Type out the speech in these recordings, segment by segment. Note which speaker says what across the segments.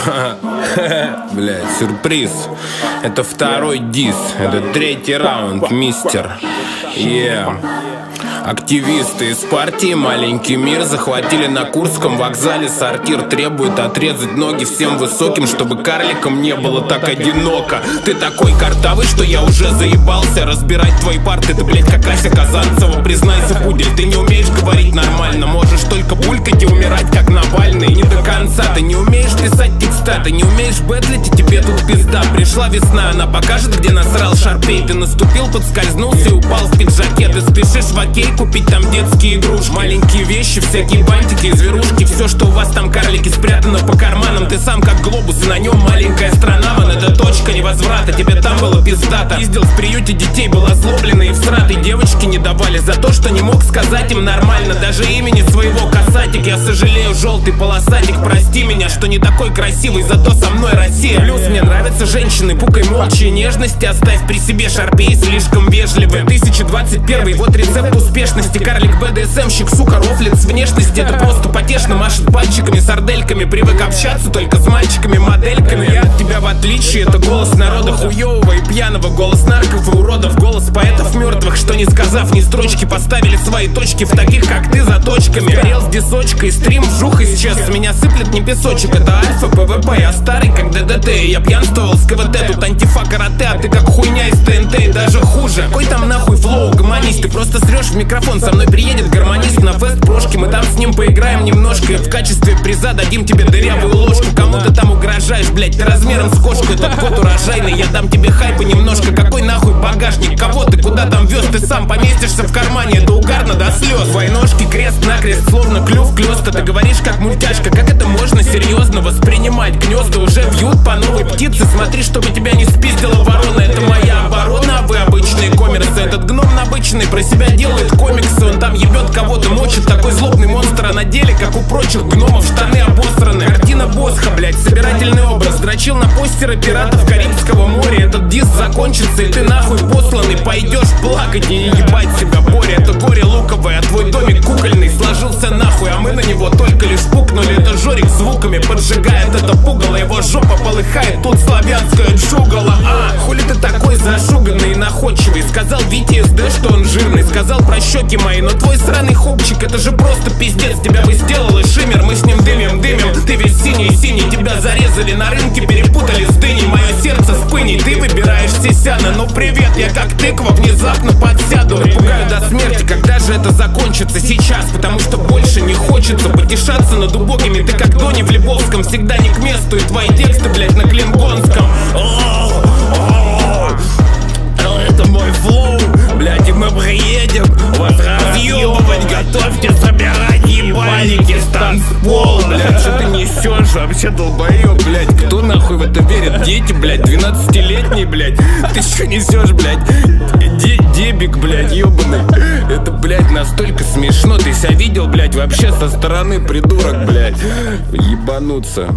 Speaker 1: Блядь, сюрприз. Это второй дис, это третий раунд, мистер. Активисты из партии «Маленький мир» захватили на Курском вокзале сортир. Требуют отрезать ноги всем высоким, чтобы карликам не было так одиноко. Ты такой картавый, что я уже заебался разбирать твои парты. Ты, блядь, как Ася Казанцева, признайся, пудель. Ты не умеешь говорить нормально, можешь только булькать и умирать, как Навальный. Не до конца, ты не умеешь писать текста, ты не умеешь бэтлить, и тебе тут пизда. Пришла весна, она покажет, где насрал Шарпей. Ты наступил, подскользнулся и упал в пиджаке. Ты спешишь в Окей купить там детские игрушки, маленькие вещи, всякие бантики и зверушки. Все, что у вас там, карлики, спрятано по карманам. Ты сам как глобус, и на нем маленькая страна. Вон, это точка невозврата, тебе там было пиздато. Ездил в приюте детей, был озлобленный и всратый. Девочки не давали за то, что не мог сказать им нормально даже имени своего касатик. Я сожалею, желтый полосатик, прости меня, что не такой красивый, зато со мной Россия. Плюс мне нравятся женщины, пукай молча и нежности. Оставь при себе Шарпей, слишком вежливый. 2021, вот рецепт успешности. Карлик БДСМщик, сука, рофлит с внешности. Это просто потешно, машет пальчиками, сардельками. Привык общаться только с мальчиками-модельками. Я от тебя в отличие, это голос народа хуёвого и пьяного, голос нарков и уродов, голос поэтов мертвых, что не сказав ни строчки, поставили свои точки в таких, как ты, заточками. Горел с дисочкой, стрим вжух исчез. С меня сыплет не песочек, это альфа, ПВП. Я старый, как ДДТ, я пьянствовал с КВТ. Тут антифа, карате, а ты как хуйня из ТНТ. И даже хуже, какой там нахуй флоу, гомонист. Ты просто срешь в микрофон, со мной приедет гармонист на фест прошки. Мы там с ним поиграем немножко, и в качестве приза дадим тебе дырявую ложку. Кому ты там угрожаешь, блять, ты размером с кошку. Этот год урожайный, я дам тебе хайпа немножко. Какой нахуй багажник, кого ты куда там вез? Ты сам поместишься в кармане, это угарно до слез. Войножки крест-накрест, словно клюв клёста. Ты говоришь как мультяшка, как это можно серьезно воспринимать? Гнезда уже вьют по новой птице. Смотри, чтобы тебя не спиздила ворона. Это моя оборона, а вы обычные коммерсы. Этот гном набычный про себя делает комиксы. Он там ебет кого-то, мочит, такой злобный монстр. А на деле, как у прочих гномов, штаны обосраны. Картина Босха, блять, собирательный образ. Дрочил на постеры пиратов Карибского моря. Этот диск закончится, и ты нахуй посланный. Пойдешь плакать и ебать себя, Боря. Это горе луковое, а твой домик кукольный сложился нахуй, а мы на него только лишь пукнули. Это Жорик звуками поджигает это пугало. Его жопа полыхает, тут славянская джугала. Хули ты такой зашуганный и находчивый? Сказал Витя СД, что он жирный. Сказал про щеки мои, но твой сраный хопчик, это же просто пиздец. Тебя бы сделал и шиммер, мы с ним дымим. Ты весь синий, тебя зарезали на рынке, перепутали с дыней. Мое сердце с пыней, ты выбираешь сисяна. Ну привет, я как тыква, внезапно подсяду. Пугаю до смерти, когда же это закончится? Сейчас, потому что больше не хочется потешаться над убогими. Ты как Дони в Лебовском, всегда не к месту. И твои тексты, блять, на клингонском. Это мой флоу, блять, и мы приедем вас разъебывать. Готовьте собирать ебальники с танцпола. Блять, что ты несешь вообще, долбоёб, блять? Кто нахуй в это верит? Дети, блять, 12-летние, блять. Ты что несешь, блять? Дебик, блять, ёбаный. Это, блять, настолько смешно. Ты себя видел, блять, вообще со стороны, придурок, блять. Ебануться.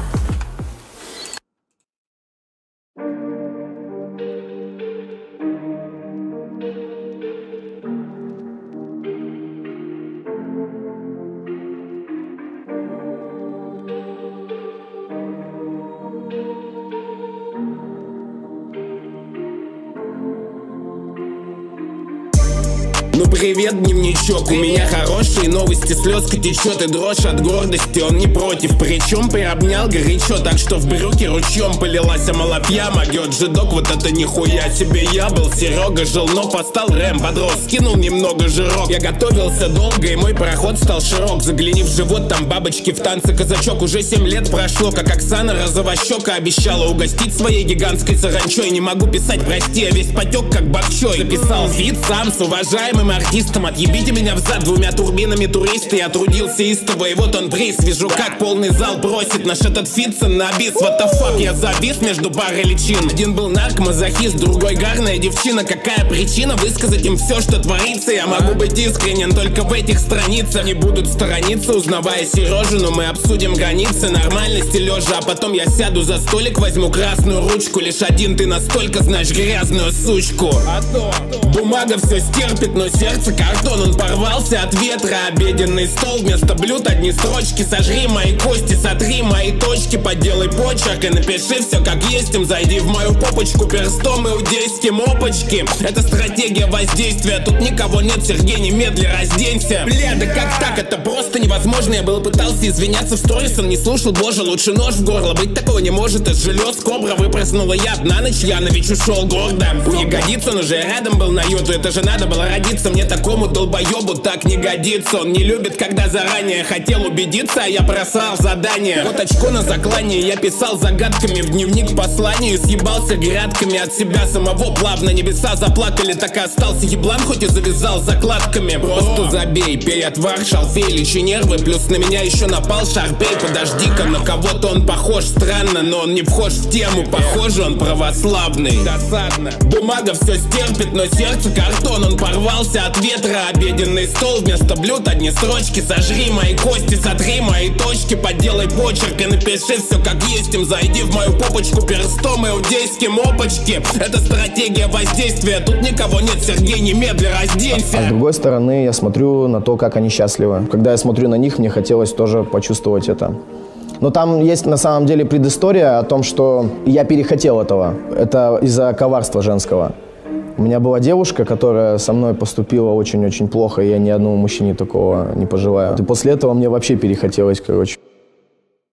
Speaker 1: Ну привет, дневничок, у меня хорошие новости. Слезка течет и дрожь от гордости, он не против. Причем приобнял горячо, так что в брюки ручьем полилась. А малопья могет жидок, вот это нихуя себе. Я был Серега, жил, но постал Рэм, подрос, скинул немного жирок. Я готовился долго, и мой проход стал широк. Загляни в живот, там бабочки в танце казачок. Уже 7 лет прошло, как Оксана Розовощека обещала угостить своей гигантской саранчой. Не могу писать, прости, я весь потек, как бокчой. Записал вид сам с уважаемым артистом. Отъебите меня взад двумя турбинами туристы. Я трудился истово, и вот он приз. Вижу, как полный зал просит наш этот Фитцен на бис. What the fuck, я завис между парой личин. Один был наркомазохист, другой гарная девчина. Какая причина высказать им все, что творится? Я могу быть искренен только в этих страницах. Не будут сторониться, узнавая Сережу, но мы обсудим границы нормальности лежа. А потом я сяду за столик, возьму красную ручку. Лишь один ты настолько знаешь грязную сучку. Бумага все стерпит, но сердце сердце картон, он порвался от ветра. Обеденный стол, вместо блюд одни строчки. Сожри мои кости, сотри мои точки. Поделай почерк и напиши все как есть им. Зайди в мою попочку перстом и удейским опочки. Это стратегия воздействия, тут никого нет, Сергей, немедли разденься. Бля, да как так, это просто невозможно. Я был пытался извиняться в сторис, он не слушал, боже, лучше нож в горло. Быть такого не может, из желез кобра выпрыснула яд. На ночь Янович ушел гордо. У ягодиц он уже рядом был на юту. Это же надо было родиться, мне такому долбоебу так не годится. Он не любит, когда заранее хотел убедиться, а я бросал задание. Вот очко на заклание, я писал загадками в дневник посланию. Съебался грядками от себя самого плавно. Небеса заплакали, так и остался еблан, хоть и завязал закладками. Просто забей, пей отвар, шалфей, лечи нервы. Плюс на меня еще напал шарпей. Подожди-ка, на кого-то он похож странно, но он не вхож в тему. Похоже, он православный. Досадно. Бумага все стерпит, но сердце картон. Он порвался от ветра. Обеденный стол, вместо блюд одни строчки. Сожри мои кости, сотри мои точки. Поделай почерк и напиши все как есть им. Зайди в мою попочку перстом и удейским опочки. Это стратегия воздействия, тут никого нет, Сергей, немедли разденься.
Speaker 2: А с другой стороны, я смотрю на то, как они счастливы. Когда я смотрю на них, мне хотелось тоже почувствовать это. Но там есть на самом деле предыстория о том, что я перехотел этого. Это из-за коварства женского. У меня была девушка, которая со мной поступила очень-очень плохо, и я ни одному мужчине такого не пожелаю. И после этого мне вообще перехотелось, короче.